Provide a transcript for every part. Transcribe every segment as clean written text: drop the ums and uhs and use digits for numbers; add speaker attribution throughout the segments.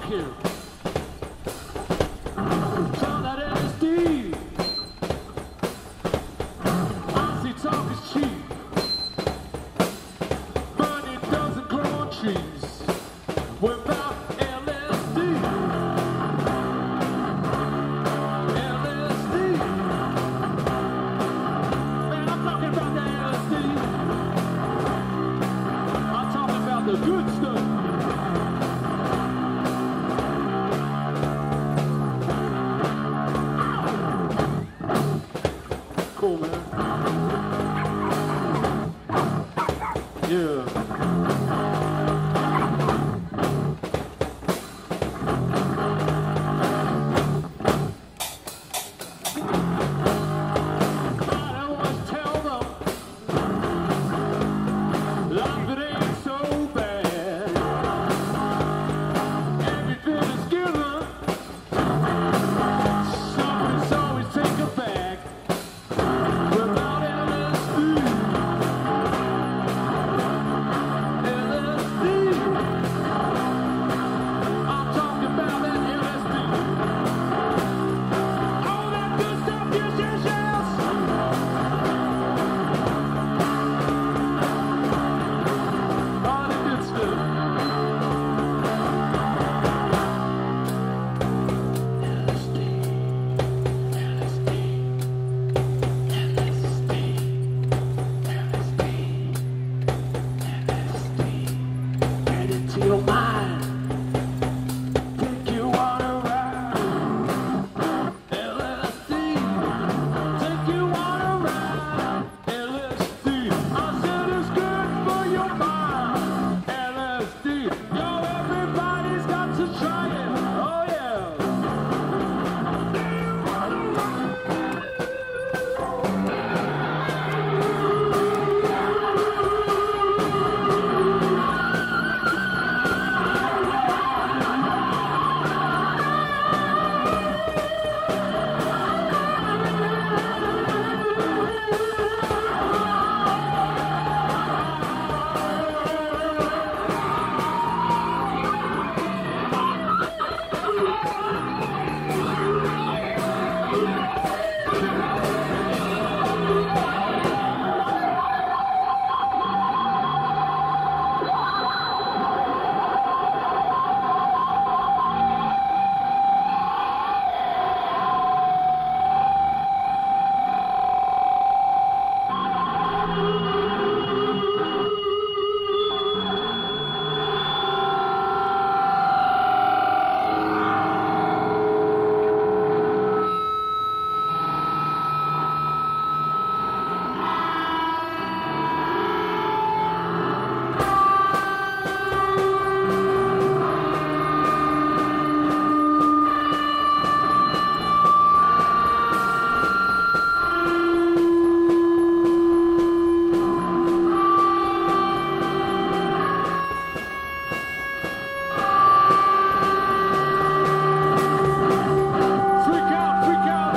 Speaker 1: talking. Found that LSD. Honestly, talk is cheap. But it doesn't grow on trees without LSD. LSD. Man, I'm talking about the LSD. I'm talking about the good stuff. Cool, man. Yeah. I always tell them life it ain't so bad. Everything is given. Somebody's always take it back. Without LSD. LSD. I'm talking about that LSD. All that good stuff, yes, yes, yes. All the good stuff. LSD. Get into your mind. Take you on a ride. LSD. Take you on a ride. LSD. I said it's good for your mind. LSD. Yo, everybody's got to try it. Oh yeah. Freak out, freak out.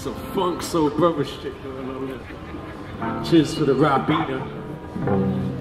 Speaker 1: Some funk, soul, brother shit going on there. Cheers for the Ribena.